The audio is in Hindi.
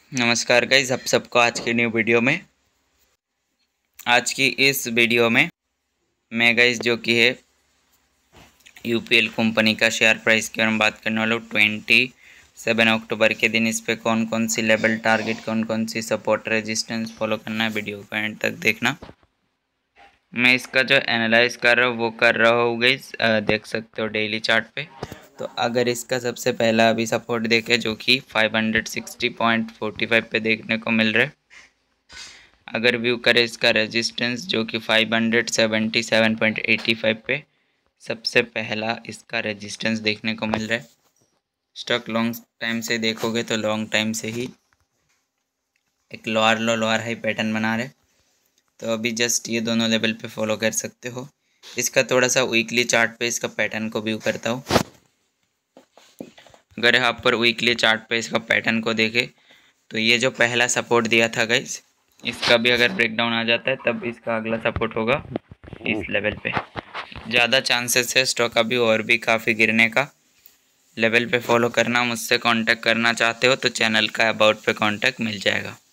नमस्कार गाइज, आप सबको आज की न्यू वीडियो में। आज की इस वीडियो में मैं गाइज जो कि है यूपीएल कंपनी का शेयर प्राइस के बारे में बात करने वाला हूँ। 27 अक्टूबर के दिन इस पे कौन कौन सी लेवल टारगेट, कौन कौन सी सपोर्ट रेजिस्टेंस फॉलो करना है, वीडियो को एंड तक देखना। मैं इसका जो एनालाइज कर रहा हूँ वो कर रहा हूँ गाइज, देख सकते हो डेली चार्ट पे। तो अगर इसका सबसे पहला अभी सपोर्ट देखें जो कि 560.45 पे देखने को मिल रहा है। अगर व्यू करें इसका रेजिस्टेंस जो कि 577.85 पे सबसे पहला इसका रेजिस्टेंस देखने को मिल रहा है। स्टॉक लॉन्ग टाइम से देखोगे तो लॉन्ग टाइम से ही एक lower low lower high pattern बना रहे। तो अभी जस्ट ये दोनों लेवल पे फॉलो कर सकते हो। इसका थोड़ा सा वीकली चार्ट पे इसका पैटर्न को व्यू करता हूँ। अगर यहाँ पर वीकली चार्ट पे इसका पैटर्न को देखे तो ये जो पहला सपोर्ट दिया था गाइस, इसका भी अगर ब्रेकडाउन आ जाता है तब इसका अगला सपोर्ट होगा इस लेवल पे। ज़्यादा चांसेस है स्टॉक अभी और भी काफ़ी गिरने का। लेवल पे फॉलो करना। मुझसे कांटेक्ट करना चाहते हो तो चैनल का अबाउट पे कांटेक्ट मिल जाएगा।